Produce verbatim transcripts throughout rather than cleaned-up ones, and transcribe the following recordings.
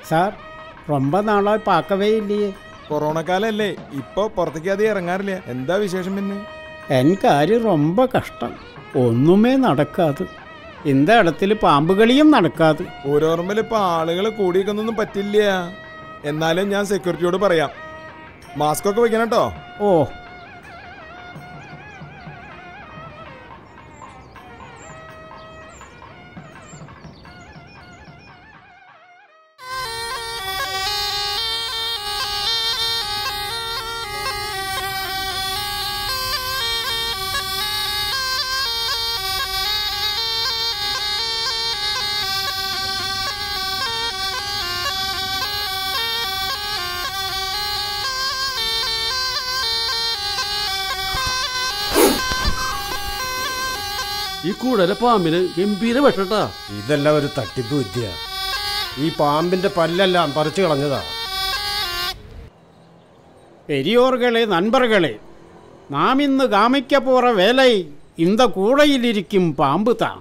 Sir ரொம்ப നാളായി പാക്കവേ ഇല്ലേ? കൊറോണ കാലല്ലേ, ഇപ്പൊ പുറത്തേക്ക് അധികം ഇറങ്ങാറില്ല. എന്താ വിശേഷം? പിന്നെ എനിക്കാര്യം ரொம்ப കഷ്ടം, ഒന്നുമേ നടക്കാതെ. ഇന്ത ഇടത്തിൽ പാമ്പുകളിയും നടക്കാതെ. ഓരോർമ്മൽ ഇപ്പൊ ആളുകൾ കൂടിയിരിക്കുന്നൊന്നും പറ്റില്ല. എന്നാലും ഞാൻ സെക്യൂരിറ്റിയോട് പറയാം, മാസ്ക് ഒക്കെ വെക്കണം കേട്ടോ. ഓ ഈ കൂടലെ പാമ്പിന് ഗംഭീര വെട്ടട്ടാ. ഇതെല്ലാം ഒരു തട്ടിപ്പ് വിദ്യ. ഈ പാമ്പിന്റെ പല്ലെല്ലാം പറിച്ചു കളഞ്ഞതാ. പെരിയോർകളെ നண்பர்களே, നാം ഇന്ന് കാമിക്ക പോറ വേലൈ ഇന്ത കൂടയിലിരിക്കും പാമ്പ് താ.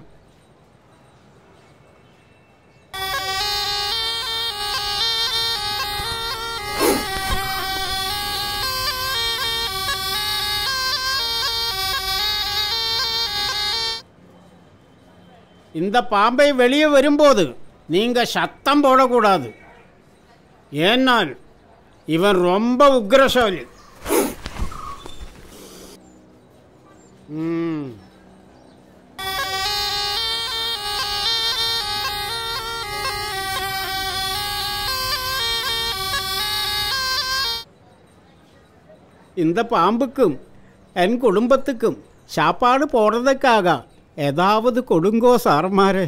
இந்த பாம்பை வெளியே வரும்போது நீங்க சத்தம் போடக்கூடாது. ஏன்னால் இவன் ரொம்ப உக்ரசாலி. ம் இந்த பாம்புக்கும் என் குடும்பத்துக்கும் சாப்பாடு போடுறதுக்காக ஏதாவது கொடுங்கோ சார்மாரே.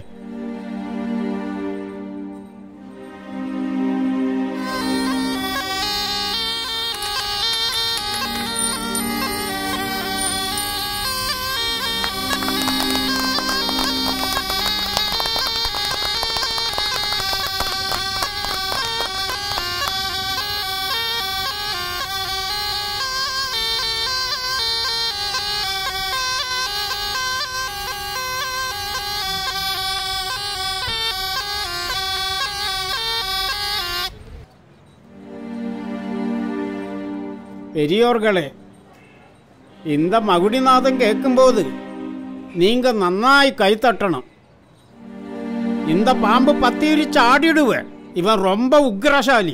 பெரியோர்களே, இந்த மகுடிநாதம் கேட்கும்போது நீங்க நன்னாய் கைத்தட்டணும். இந்த பாம்பு பத்திரிச்சு ஆடிடுவேன். இவன் ரொம்ப உக்ரசாலி.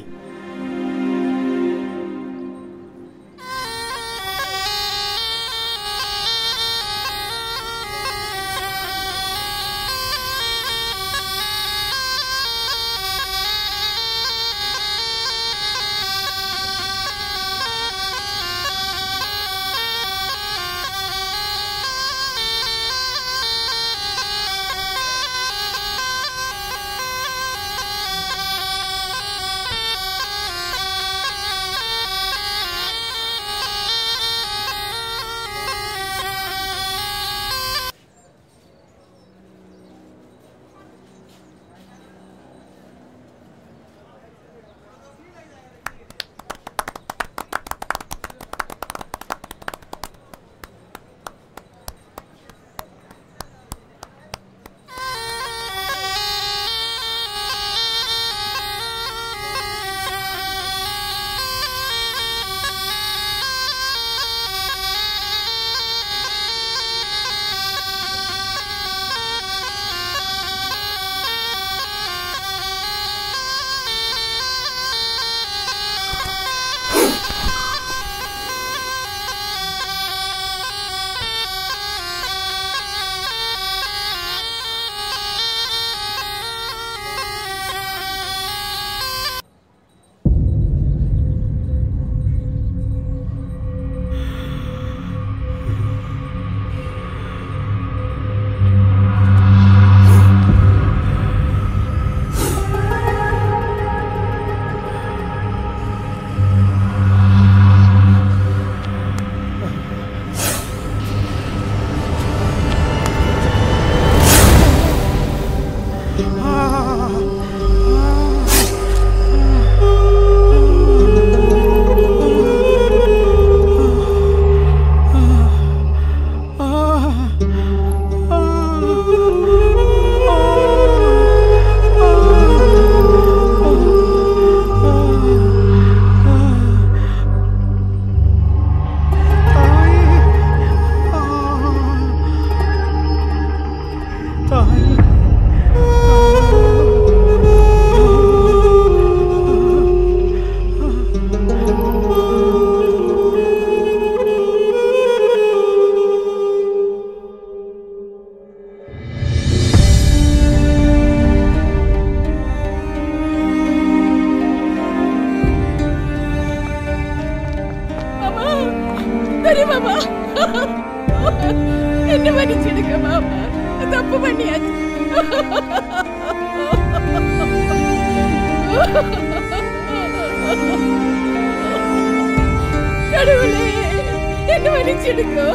എന്നെ മരിച്ചെടുക്ക മാമ, തപ്പ് പണിയാ. കടവുളേ, എന്നെ മരിച്ചെടുക്കോ.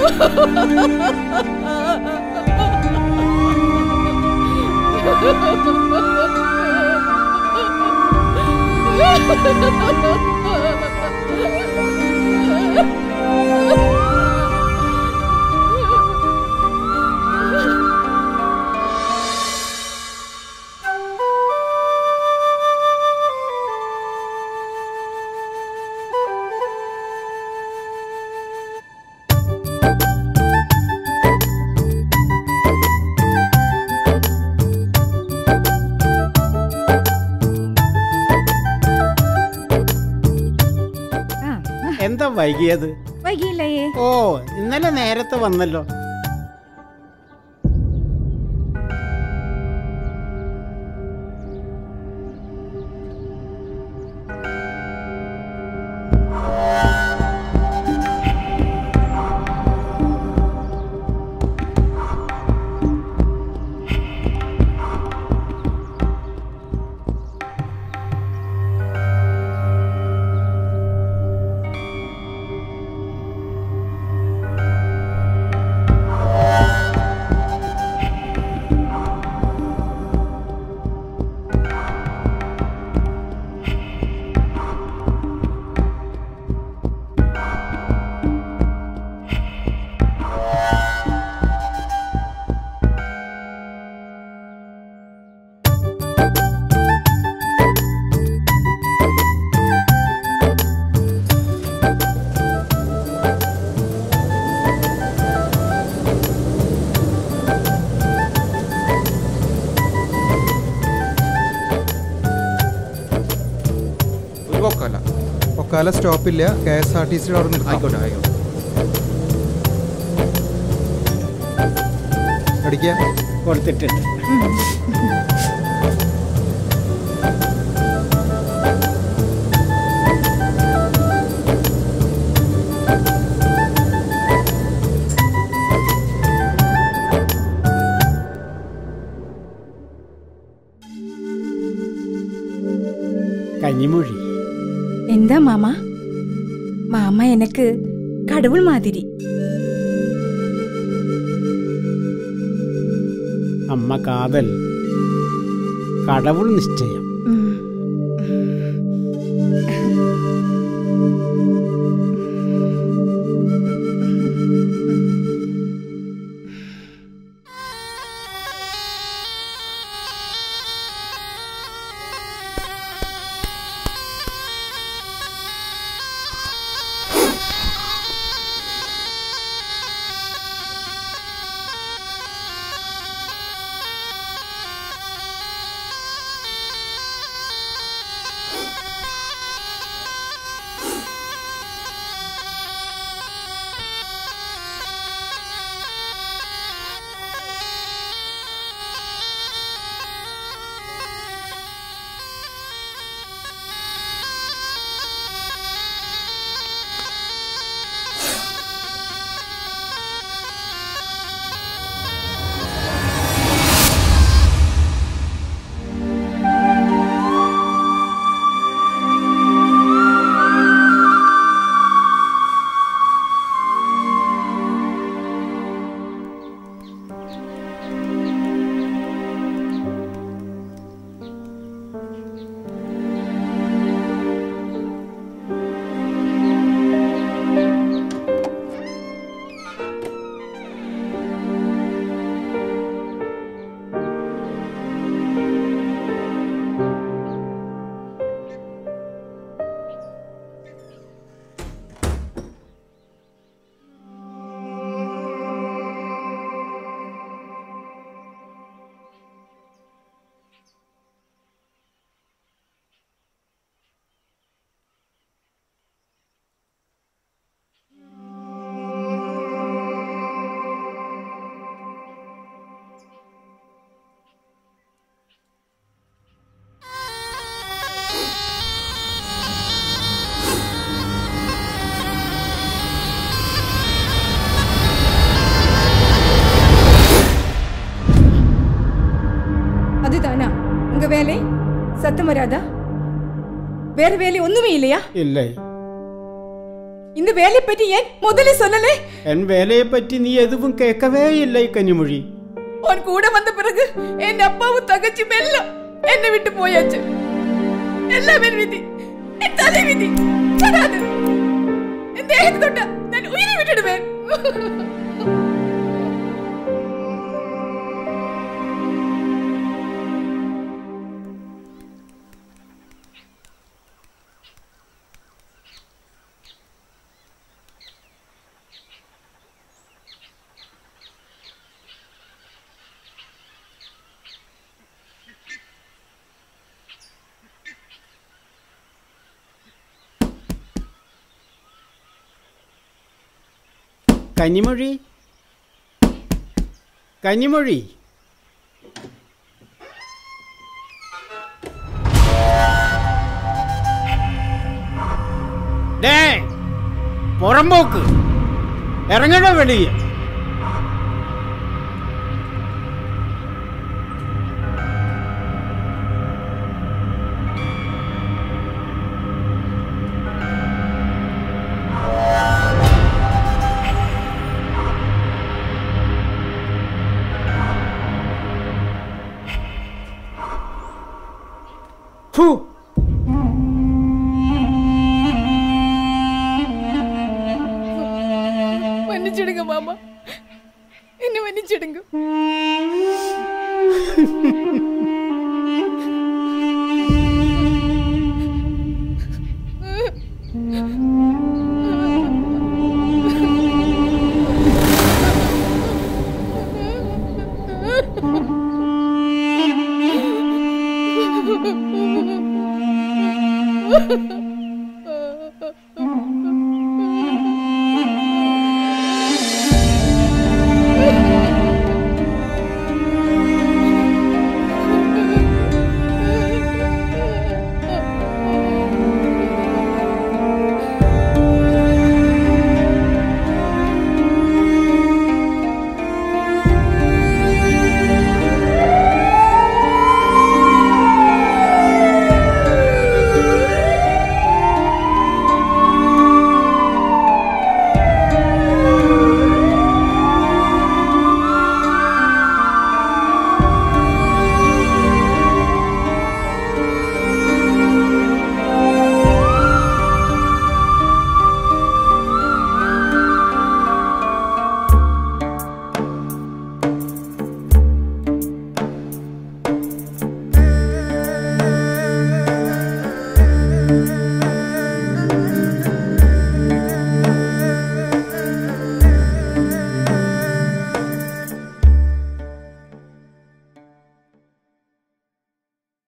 എന്താ വൈകിയത്? വൈകിയില്ലേ? ഓ, ഇന്നലെ നേരത്തെ വന്നല്ലോ. ഒക്കാല സ്റ്റോപ്പില്ല, കെ എസ് ആർ ടി സിയുടെ അവിടെ നിർത്താം. ആയിക്കോട്ടെ ആയിക്കോട്ടെ. അടിക്കുക. കൊടുത്തിട്ടുണ്ട്. കഞ്ഞിമൊഴി. എന്താ മാമ? മാമ എനക്ക് കടവുൾ മാതിരി. അമ്മ കാതൽ, കടവുൾ നിശ്ചയം. சத்தம் வராதா? வேற வேலை ஒண்ணுமே இல்லையா? இல்லை. இந்த வேலையை பற்றி ஏன் முதல்ல சொல்லலே? என் வேலையை பற்றி நீ எதுவும் கேட்கவே இல்லை கனிமொழி. உன் கூட வந்த பிறகு என் அப்பாவும் தங்கச்சி எல்லாம் என்னை விட்டு போயாச்சு. எல்லாமே விதி, என் தலை விதி. வராது. என் தேகத்தை தொட்டா நான் உயிரை விட்டுடுவேன். കനിമൊഴി, കനിമൊഴി, ഡേ പുറമ്പോക്ക് ഇറങ്ങണ വെളിയെ. மன்னிச்சிடுங்க மாமா, என்ன மன்னிச்சிடுங்க.